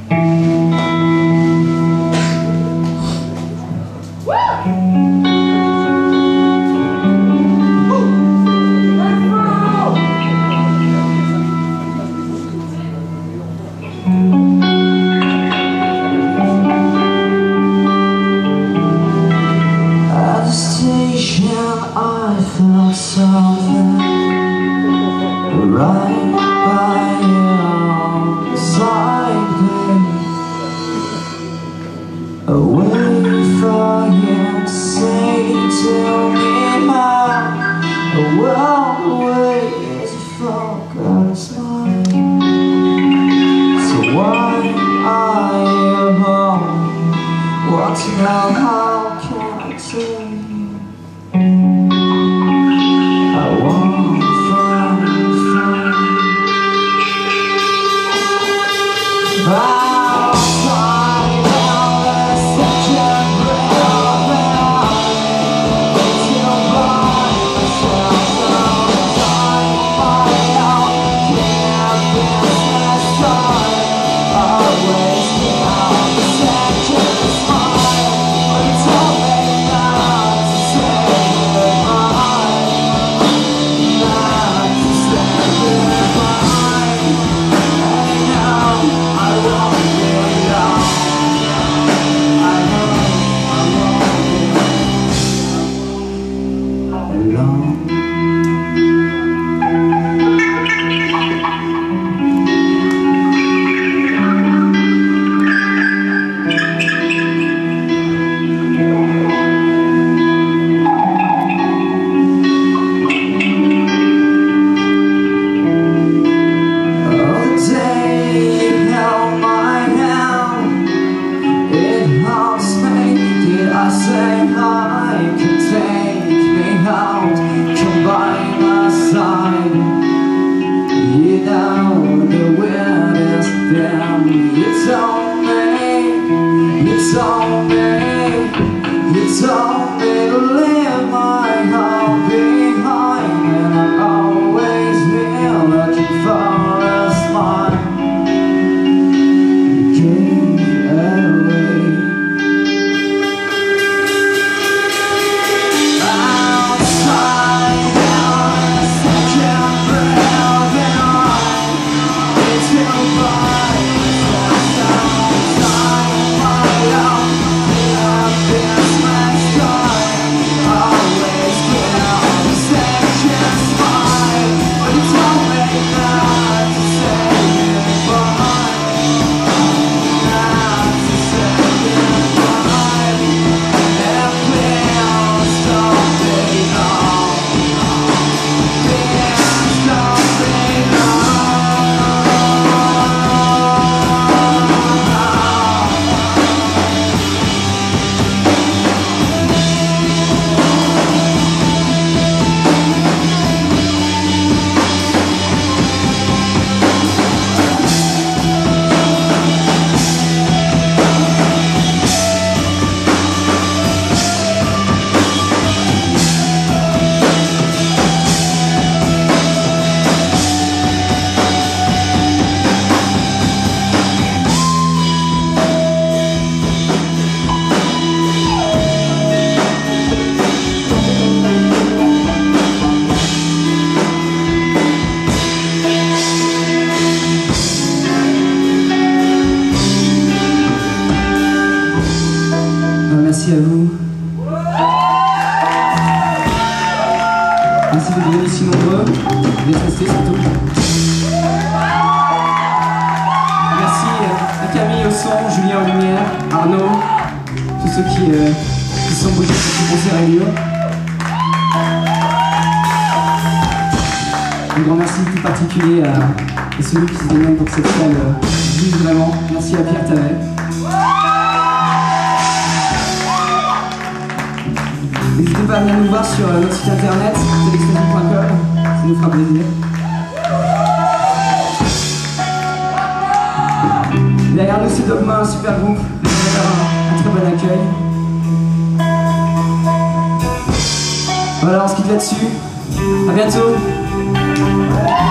I felt something right by your side, waiting for you to say to me how the world waits for God's mind. So why are you home? Want to know how can I tell you? You told me to leave my heart behind, and I've always been looking for a smile. You gave it away. Outside down a second breath, and I still find myself outside my own. Merci à vous. Merci de venir si nombreux, d'être restés surtout. Merci à Camille au son, Julien aux lumières, Arnaud, tous ceux qui sont bougés pour ce concert et lieu. Un grand merci tout particulier à celui qui se démène pour que cette salle vive vraiment. Merci à Pierre Tavet. N'hésitez pas à venir nous voir sur notre site internet, telextasy.com, ça nous fera plaisir. Derrière nous, c'est Dogma, un super groupe, un très bon accueil. Voilà, on se quitte là-dessus. À bientôt.